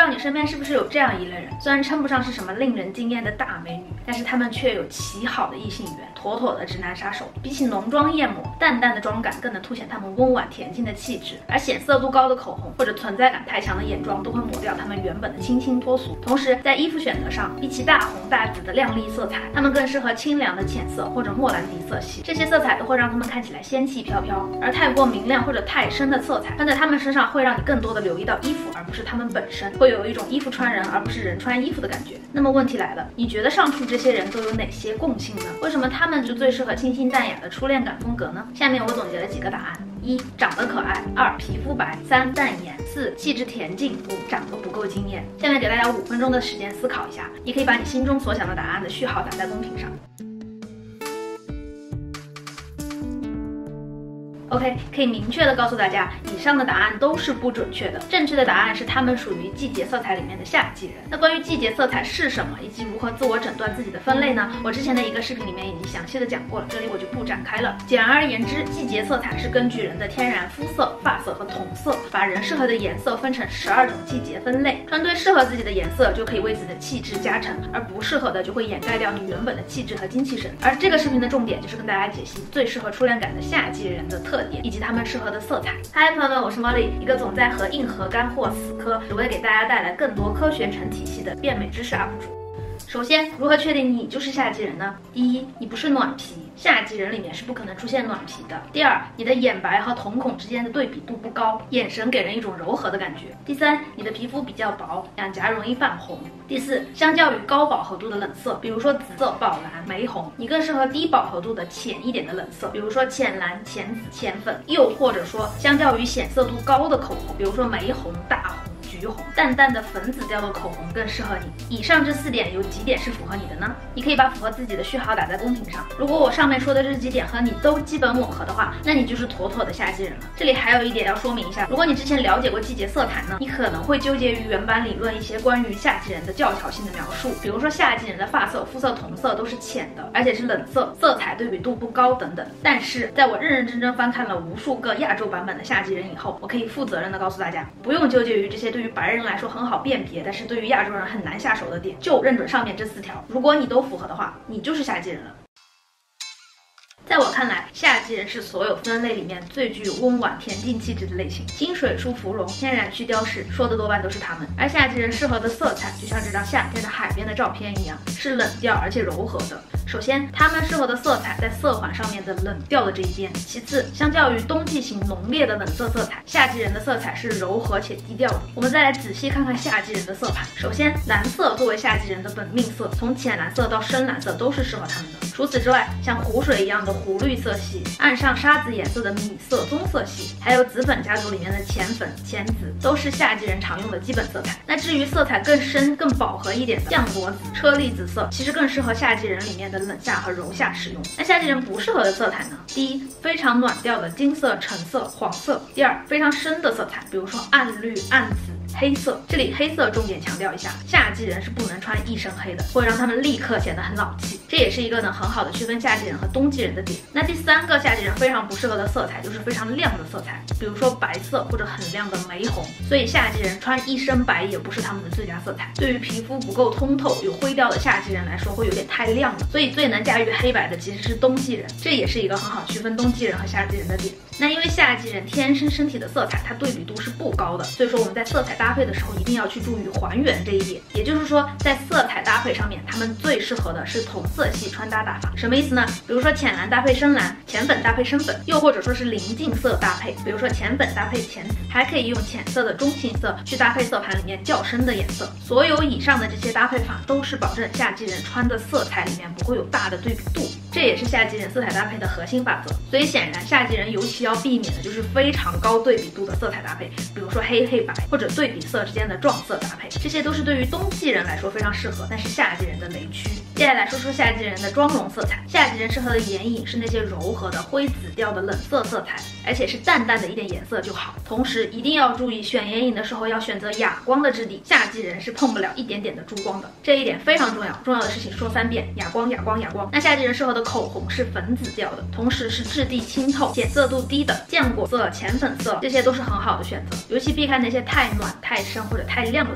道你身边是不是有这样一类人，虽然称不上是什么令人惊艳的大美女，但是她们却有极好的异性缘，妥妥的直男杀手。比起浓妆艳抹，淡淡的妆感更能凸显她们温婉恬静的气质，而显色度高的口红或者存在感太强的眼妆都会抹掉她们原本的清新脱俗。同时，在衣服选择上，比起大红大紫的亮丽色彩，她们更适合清凉的浅色或者莫兰迪色系，这些色彩都会让她们看起来仙气飘飘。而太过明亮或者太深的色彩穿在她们身上，会让你更多的留意到衣服，而不是她们本身，会有一种衣服穿人而不是人穿衣服的感觉。那么问题来了，你觉得上述这些人都有哪些共性呢？为什么他们就最适合清新淡雅的初恋感风格呢？下面我总结了几个答案：1. 长得可爱；2. 皮肤白；3. 淡颜；4. 气质恬静；5. 长得不够惊艳。下面给大家5分钟的时间思考一下，你可以把你心中所想的答案的序号打在公屏上。OK， 可以明确的告诉大家，以上的答案都是不准确的。正确的答案是它们属于季节色彩里面的夏季人。那关于季节色彩是什么，以及如何自我诊断自己的分类呢？我之前的一个视频里面已经详细的讲过了，这里我就不展开了。简而言之，季节色彩是根据人的天然肤色、发色和瞳色，把人适合的颜色分成12种季节分类。穿对适合自己的颜色，就可以为自己的气质加成，而不适合的就会掩盖掉你原本的气质和精气神。而这个视频的重点就是跟大家解析最适合初恋感的夏季人的特点，以及他们适合的色彩。嗨，朋友们，我是 Molly， 一个总在和硬核干货死磕，只为给大家带来更多科学成体系的变美知识 UP 主。首先，如何确定你就是夏季人呢？第一，你不是暖皮，夏季人里面是不可能出现暖皮的。第二，你的眼白和瞳孔之间的对比度不高，眼神给人一种柔和的感觉。第三，你的皮肤比较薄，两颊容易泛红。第四，相较于高饱和度的冷色，比如说紫色、宝蓝、玫红，你更适合低饱和度的浅一点的冷色，比如说浅蓝、浅紫、浅粉，又或者说相较于显色度高的口红，比如说玫红、大红、橘红，淡淡的粉紫调的口红更适合你。以上这4点有几点是符合你的呢？你可以把符合自己的序号打在公屏上。如果我上面说的这几点和你都基本吻合的话，那你就是妥妥的夏季人了。这里还有一点要说明一下，如果你之前了解过季节色彩呢，你可能会纠结于原版理论一些关于夏季人的教条性的描述，比如说夏季人的发色、肤色、瞳色都是浅的，而且是冷色，色彩对比度不高等等。但是在我认认真真翻看了无数个亚洲版本的夏季人以后，我可以负责任的告诉大家，不用纠结于这些对于白人来说很好辨别，但是对于亚洲人很难下手的点，就认准上面这4条。如果你都符合的话，你就是夏季人了。在我看来，夏季人是所有分类里面最具有温婉恬静气质的类型，清水出芙蓉，天然去雕饰，说的多半都是他们。而夏季人适合的色彩，就像这张夏天的海边的照片一样，是冷调而且柔和的。首先，他们适合的色彩在色环上面的冷调的这一边。其次，相较于冬季型浓烈的冷色色彩，夏季人的色彩是柔和且低调的。我们再来仔细看看夏季人的色盘。首先，蓝色作为夏季人的本命色，从浅蓝色到深蓝色都是适合他们的。除此之外，像湖水一样的湖绿色系，岸上沙子颜色的米色、棕色系，还有紫粉家族里面的浅粉、浅紫，都是夏季人常用的基本色彩。那至于色彩更深、更饱和一点的浆果紫、车厘紫色，其实更适合夏季人里面的冷夏和柔夏使用。那夏季人不适合的色彩呢？第一，非常暖调的金色、橙色、黄色；第二，非常深的色彩，比如说暗绿、暗紫、黑色。这里黑色重点强调一下，夏季人是不能穿一身黑的，会让他们立刻显得很老气。这也是一个能很好的区分夏季人和冬季人的点。那第3个夏季人非常不适合的色彩就是非常亮的色彩，比如说白色或者很亮的玫红。所以夏季人穿一身白也不是他们的最佳色彩。对于皮肤不够通透、有灰调的夏季人来说，会有点太亮了。所以最能驾驭黑白的其实是冬季人，这也是一个很好区分冬季人和夏季人的点。那因为夏季人天生身体的色彩它对比度是不高的，所以说我们在色彩搭配的时候一定要去注意还原这一点。也就是说，在色彩搭配上面，他们最适合的是同色系穿搭打法。什么意思呢？比如说浅蓝搭配深蓝，浅粉搭配深粉，又或者说是邻近色搭配，比如说浅粉搭配浅紫，还可以用浅色的中性色去搭配色盘里面较深的颜色。所有以上的这些搭配法都是保证夏季人穿的色彩里面不会有大的对比度，这也是夏季人色彩搭配的核心法则。所以显然夏季人尤其要避免的就是非常高对比度的色彩搭配，比如说黑黑白或者对比色之间的撞色搭配，这些都是对于冬季人来说非常适合，但是夏季人的雷区。接下来说说夏季人的妆容色彩。夏季人适合的眼影是那些柔和的灰紫调的冷色色彩，而且是淡淡的一点颜色就好。同时一定要注意选眼影的时候要选择哑光的质地，夏季人是碰不了一点点的珠光的，这一点非常重要。重要的事情说3遍，哑光哑光哑光。那夏季人适合的口红是粉紫调的，同时是质地清透、显色度低的浆果色、浅粉色，这些都是很好的选择，尤其避开那些太暖、太深或者太亮的色彩。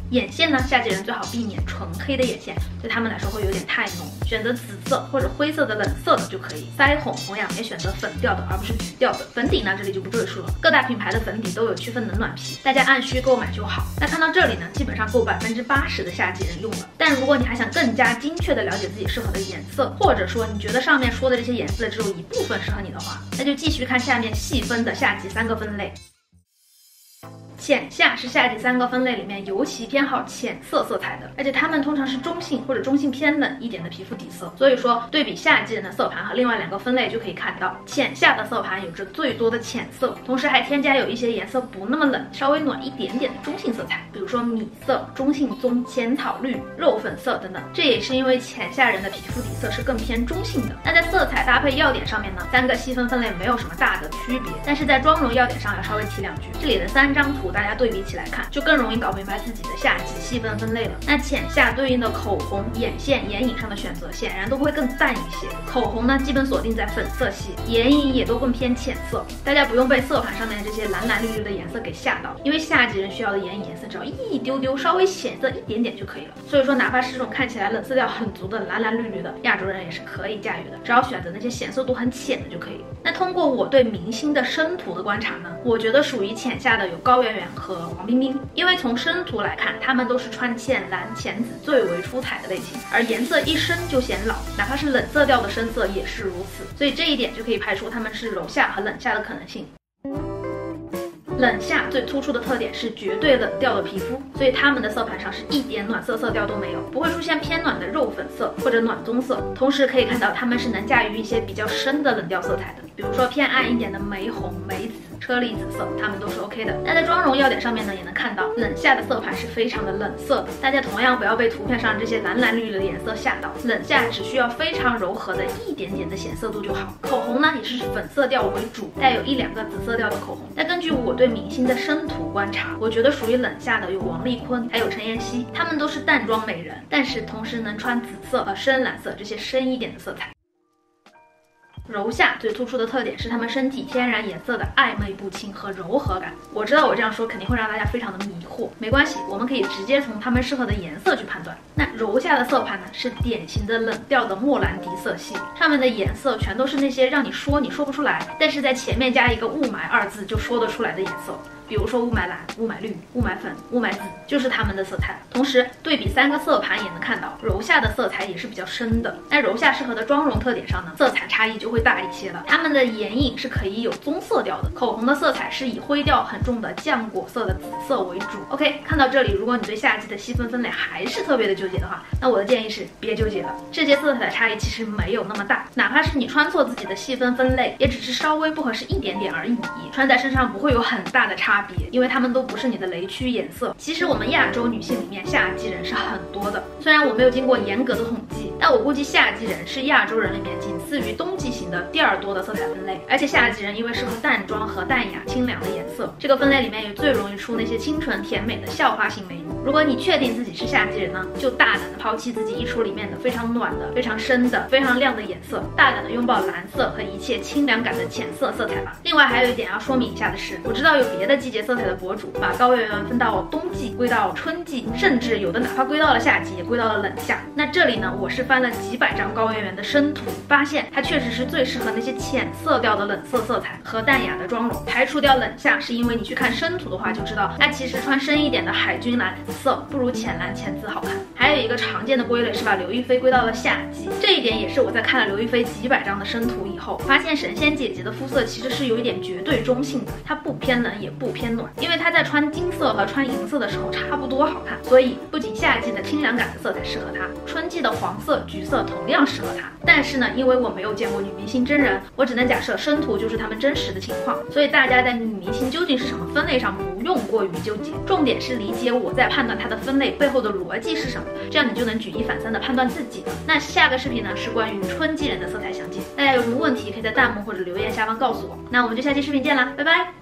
眼线呢，夏季人最好避免纯黑的眼线，对他们来说会有点太浓，选择紫色或者灰色的冷色的就可以。腮红同样也选择粉调的，而不是橘调的。粉底呢，这里就不赘述了，各大品牌的粉底都有区分冷暖皮，大家按需购买就好。那看到这里呢，基本上够80%的夏季人用了。但如果你还想更加精确的了解自己适合的颜色，或者说你觉得上面说的这些颜色只有一部分适合你的话，那就继续看下面细分的夏季3个分类。浅夏是夏季3个分类里面尤其偏好浅色色彩的，而且它们通常是中性或者中性偏冷一点的皮肤底色。所以说，对比夏季人的色盘和另外2个分类就可以看到，浅夏的色盘有着最多的浅色，同时还添加有一些颜色不那么冷、稍微暖一点点的中性色彩，比如说米色、中性棕、浅草绿、肉粉色等等。这也是因为浅夏人的皮肤底色是更偏中性的。那在色彩搭配要点上面呢，3个细分分类没有什么大的区别，但是在妆容要点上要稍微提2句。这里的3张图大家对比起来看，就更容易搞明白自己的夏季细分分类了。那浅夏对应的口红、眼线、眼影上的选择显然都会更淡一些。口红呢，基本锁定在粉色系，眼影也都更偏浅色。大家不用被色盘上面这些蓝蓝绿绿的颜色给吓到，因为夏季人需要的眼影颜色只要一丢丢，稍微显色一点点就可以了。所以说，哪怕是这种看起来冷色调很足的蓝蓝绿绿的，亚洲人也是可以驾驭的，只要选择那些显色度很浅的就可以了。那通过我对明星的生图的观察呢，我觉得属于浅夏的有高圆圆和黄冰冰，因为从生图来看，他们都是穿浅蓝、浅紫最为出彩的类型，而颜色一深就显老，哪怕是冷色调的深色也是如此，所以这一点就可以排除他们是柔夏和冷夏的可能性。冷夏最突出的特点是绝对冷调的皮肤，所以他们的色盘上是一点暖色色调都没有，不会出现偏暖的肉粉色或者暖棕色。同时可以看到他们是能驾驭一些比较深的冷调色彩的，比如说偏暗一点的玫红、玫紫、车厘紫色，他们都是 OK 的。那在妆容要点上面呢，也能看到冷夏的色盘是非常的冷色的，大家同样不要被图片上这些蓝蓝绿绿的颜色吓到，冷夏只需要非常柔和的一点点的显色度就好。口红呢也是粉色调为主，带有1-2个紫色调的口红。那根据我对明星的生图观察，我觉得属于冷夏的有王丽坤，还有陈妍希，她们都是淡妆美人，但是同时能穿紫色和深蓝色这些深一点的色彩。柔夏最突出的特点是他们身体天然颜色的暧昧不清和柔和感。我知道我这样说肯定会让大家非常的迷惑，没关系，我们可以直接从他们适合的颜色去判断。那柔夏的色盘呢，是典型的冷调的莫兰迪色系，上面的颜色全都是那些让你说不出来，但是在前面加一个雾霾2字就说得出来的颜色。比如说雾霾蓝、雾霾绿、雾霾粉、雾霾紫，就是它们的色彩。同时对比3个色盘也能看到，柔夏的色彩也是比较深的。那柔夏适合的妆容特点上呢，色彩差异就会大一些了。它们的眼影是可以有棕色调的，口红的色彩是以灰调很重的浆果色的紫色为主。OK， 看到这里，如果你对夏季的细分分类还是特别的纠结的话，那我的建议是别纠结了，这些色彩的差异其实没有那么大，哪怕是你穿错自己的细分分类，也只是稍微不合适一点点而已，穿在身上不会有很大的差别，因为它们都不是你的雷区颜色。其实我们亚洲女性里面夏季人是很多的，虽然我没有经过严格的统计，但我估计夏季人是亚洲人里面仅次于冬季型的第2多的色彩分类。而且夏季人因为适合淡妆和淡雅清凉的颜色，这个分类里面也最容易出那些清纯甜美的校花型美女。如果你确定自己是夏季人呢，就大胆的抛弃自己衣橱里面的非常暖的、非常深的、非常亮的颜色，大胆的拥抱蓝色和一切清凉感的浅色色彩吧。另外还有一点要说明一下的是，我知道有别的季节色彩的博主把高圆圆分到冬季，归到春季，甚至有的哪怕归到了夏季，也归到了冷夏。那这里呢，我是翻了几百张高圆圆的生图，发现它确实是最适合那些浅色调的冷色色彩和淡雅的妆容。排除掉冷夏，是因为你去看生图的话就知道，它其实穿深一点的海军蓝紫色不如浅蓝浅紫好看。还有一个常见的归类是把刘亦菲归到了夏季，这一点也是我在看了刘亦菲几百张的生图以后，发现神仙姐姐的肤色其实是有一点绝对中性的，它不偏冷也不偏暖，因为她在穿金色和穿银色的时候差不多好看，所以不仅夏季的清凉感的色彩适合她，春季的黄色、橘色同样适合她。但是呢，因为我没有见过女明星真人，我只能假设生图就是她们真实的情况，所以大家在女明星究竟是什么分类上不用过于纠结，重点是理解我在判断她的分类背后的逻辑是什么，这样你就能举一反三的判断自己了。那下个视频呢是关于春季人的色彩详解，大家有什么问题可以在弹幕或者留言下方告诉我。那我们就下期视频见啦，拜拜。